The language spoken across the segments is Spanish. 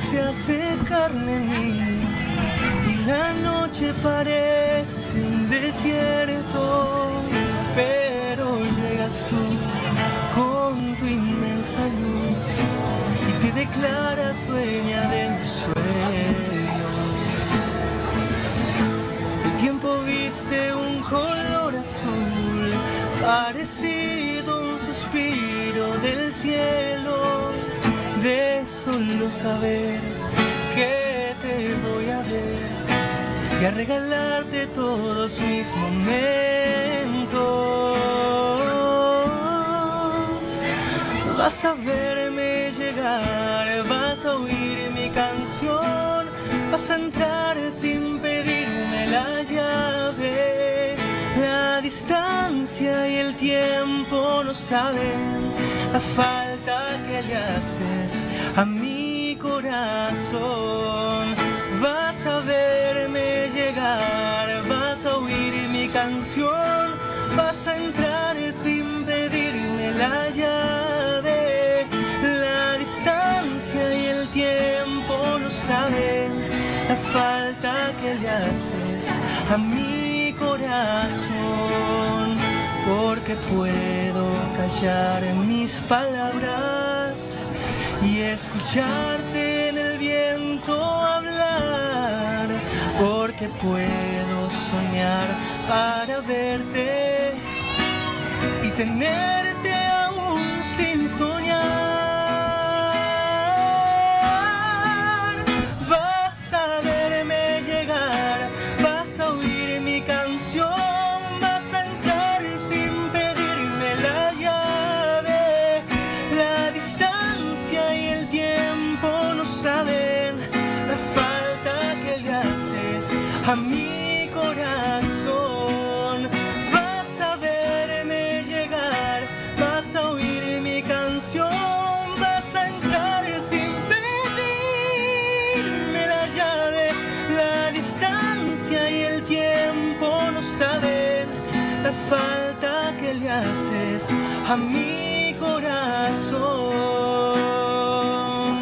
se hace carne en mí y la noche parece un desierto, pero llegas tú con tu inmensa luz y te declaras dueña de mis sueños. El tiempo viste un color azul, parecido a un suspiro del cielo, de solo saber que te voy a ver y a regalarte todos mis momentos. Vas a verme llegar, vas a oír mi canción, vas a entrar sin pedirme la llave. La distancia y el tiempo no saben la falta que le haces a mi corazón. Vas a verme llegar, vas a oír mi canción, vas a entrar sin pedirme la llave. La distancia y el tiempo no saben la falta que le haces a mi corazón, porque puedo callar mis palabras y escucharte en el viento hablar, porque puedo soñar para verte y tenerte aún sin soñar. Vas a verme llegar, vas a oír mi canción, vas a entrar sin pedirme la llave. La distancia y el tiempo no saben la falta que le haces a mi corazón. Vas a verme llegar, vas a oír mi canción, vas a entrar sin pedirme la llave. La distancia y el tiempo no saben la falta que le haces a mi corazón.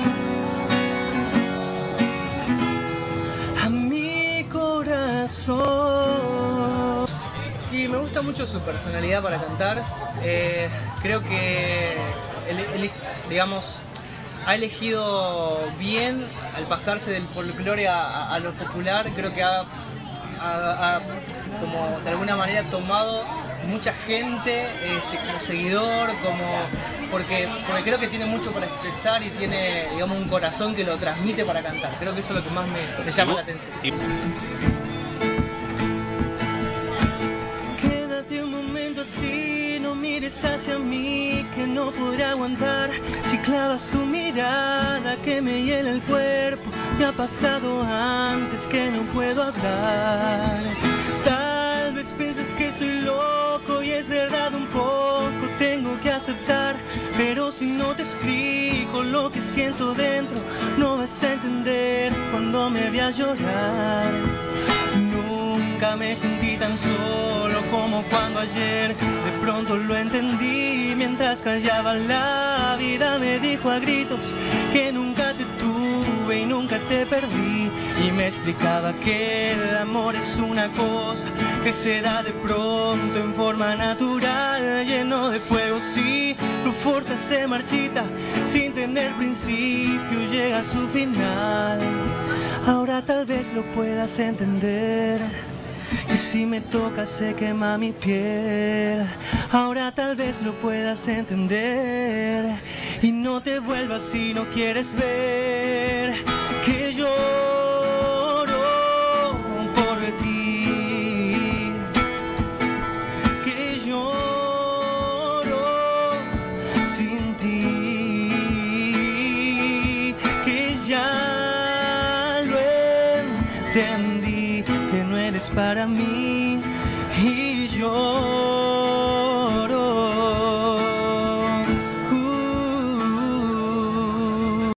A mi corazón. Y me gusta mucho su personalidad para cantar. Creo que, digamos, ha elegido bien al pasarse del folclore a lo popular. Creo que ha como de alguna manera tomado mucha gente como seguidor, porque creo que tiene mucho para expresar y tiene, digamos, un corazón que lo transmite para cantar. Creo que eso es lo que más me llama la atención. Quédate un momento así, no mires hacia mí, que no podré aguantar si clavas tu mirada que me hiela el cuerpo. Me ha pasado antes que no puedo hablar. Tal vez pienses que estoy loco y es verdad un poco, tengo que aceptar, pero si no te explico lo que siento dentro, no vas a entender cuando me veas llorar. Nunca me sentí tan solo como cuando ayer de pronto lo entendí. Mientras callaba, la vida me dijo a gritos que nunca te tuve y nunca te perdí, y me explicaba que el amor es una cosa que se da de pronto en forma natural, lleno de fuego. Si tu fuerza se marchita sin tener principio, llega a su final. Ahora tal vez lo puedas entender, que si me tocas se quema mi piel. Ahora tal vez lo puedas entender y no te vuelvas si no quieres ver que lloro por ti, que lloro sin ti, que ya lo entendí, que no eres para mí y yo